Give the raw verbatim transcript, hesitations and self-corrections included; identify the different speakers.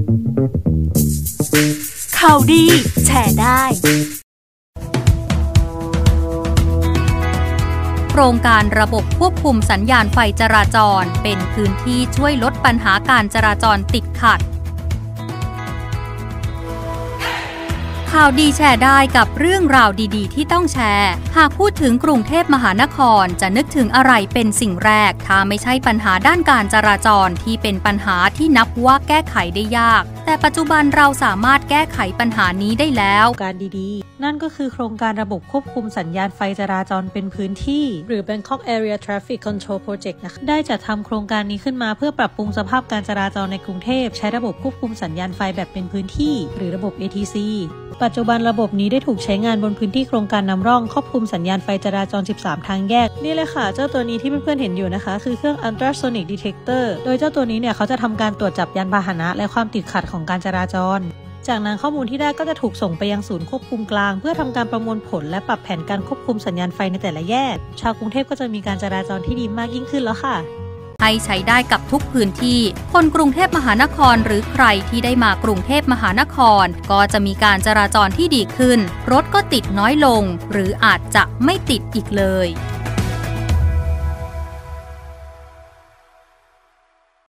Speaker 1: ข่าวดีแชร์ได้โครงการระบบควบคุมสัญญาณไฟจราจรเป็นพื้นที่ช่วยลดปัญหาการจราจรติดขัดข่าวดีแชร์ได้กับเรื่องราวดีๆที่ต้องแชร์หากพูดถึงกรุงเทพมหานครจะนึกถึงอะไรเป็นสิ่งแรกถ้าไม่ใช่ปัญหาด้านการจราจรที่เป็นปัญหาที่นับว่าแก้ไขได้ยากแต่ปัจจุบันเราสามารถแก้ไขปัญหานี้ได้แล้ว
Speaker 2: การดีๆนั่นก็คือโครงการระบบควบคุมสัญญาณไฟจราจรเป็นพื้นที่หรือ Bangkok Area Traffic Control Project นะคะได้จัดทำโครงการนี้ขึ้นมาเพื่อปรับปรุงสภาพการจราจรในกรุงเทพใช้ระบบควบคุมสัญญาณไฟแบบเป็นพื้นที่หรือระบบ เอ ที ซี ปัจจุบันระบบนี้ได้ถูกใช้งานบนพื้นที่โครงการนำร่องควบคุมสัญญาณไฟจราจรสิบสามทางแยกนี่เลยค่ะเจ้าตัวนี้ที่เพื่อนๆเห็นอยู่นะคะคือเครื่อง Ultrasonic Detector โดยเจ้าตัวนี้เนี่ยเขาจะทำการตรวจจับยานพาหนะและความติดขัดของการจราจรจากนั้นข้อมูลที่ได้ก็จะถูกส่งไปยังศูนย์ควบคุมกลางเพื่อทำการประมวลผลและปรับแผนการควบคุมสัญญาณไฟในแต่ละแยกชาวกรุงเทพก็จะมีการจราจรที่ดีมากยิ่งขึ้นแล้วค่ะ
Speaker 1: ให้ใช้ได้กับทุกพื้นที่คนกรุงเทพมหานครหรือใครที่ได้มากรุงเทพมหานครก็จะมีการจราจรที่ดีขึ้นรถก็ติดน้อยลงหรืออาจจะไม่ติดอีกเลย